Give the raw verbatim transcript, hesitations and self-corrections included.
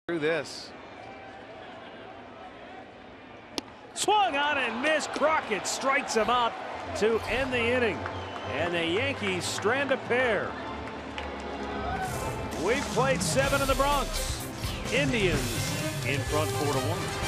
Through this. Swung on and missed. Crockett strikes him out to end the inning. And the Yankees strand a pair. We've played seven in the Bronx. Indians in front four to one.